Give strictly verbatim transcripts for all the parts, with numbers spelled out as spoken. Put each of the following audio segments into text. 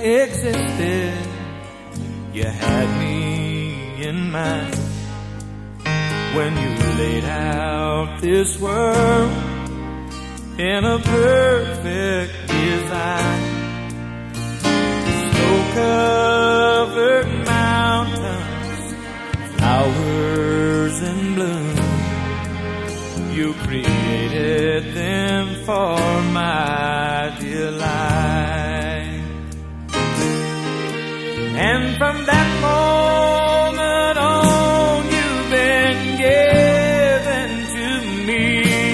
existed. You had me in mind when you laid out this world in a perfect design. Snow-covered mountains, flowers in bloom, you created them for my delight. And from that moment on, you've been given to me.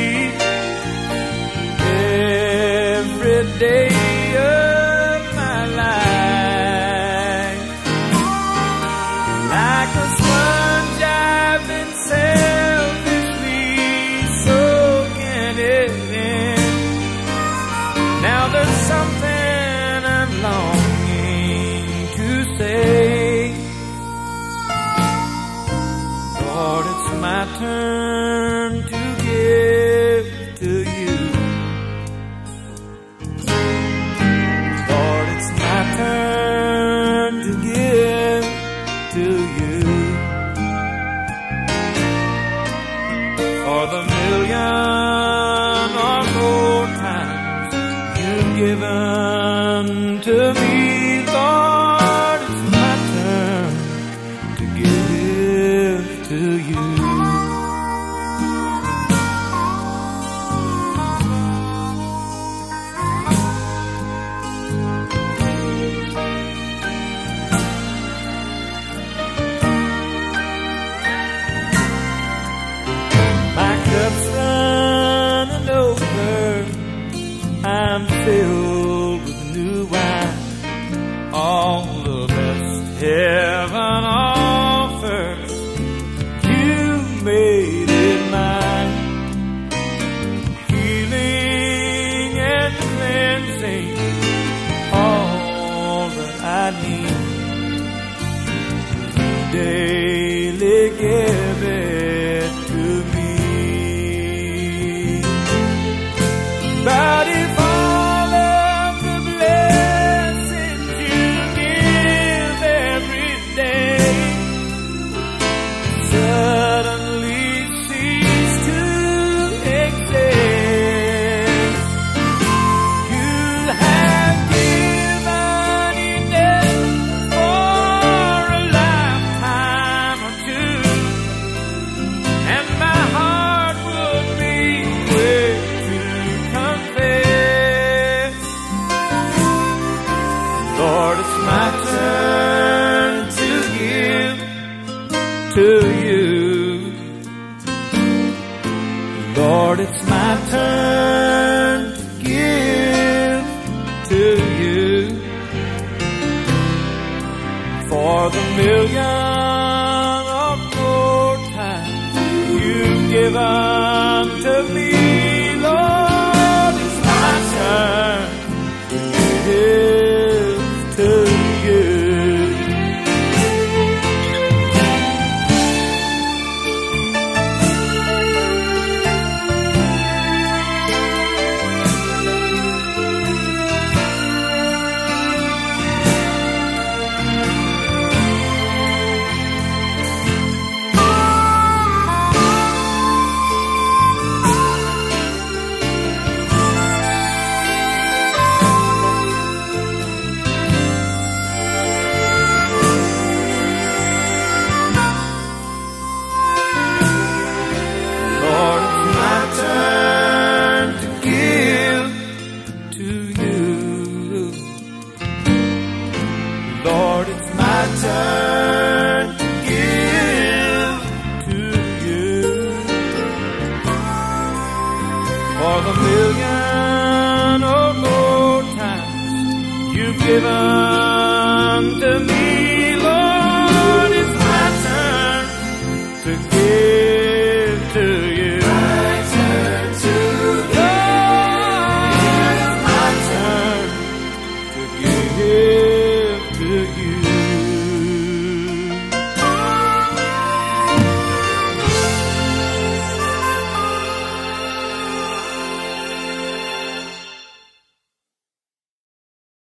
Every day of my life, like a sponge I've been selfishly soaking it in. Now there's something I'm longing to say. Lord, it's my turn to give to you. Lord, it's my turn to give to you. For the million or more times you've given to me, Lord, it's my turn to give to you. My cup's running over, I'm filled with new wine. All the best heaven offers, you made it mine. Healing and cleansing, all that I need. You daily give it to me. But if all of the blessings you give every day suddenly cease to exist, you'll have given enough for a lifetime or two, and my heart would be quick to confess. Lord, it's my turn to give to you. Lord, it's my turn to give to you. For the million or more times you've given to me, Lord, it's my turn to give to you. Lord, it's my turn to give to you. Lord, it's my turn to give to you. For the million or more times you've given to me, Lord, it's my turn to give to you. My turn to give. Lord, it's my turn to give to you.